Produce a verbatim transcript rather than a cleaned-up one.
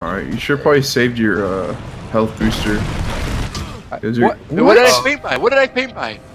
Alright, you should probably saved your uh, health booster. What? What did I paint by? What did I paint by?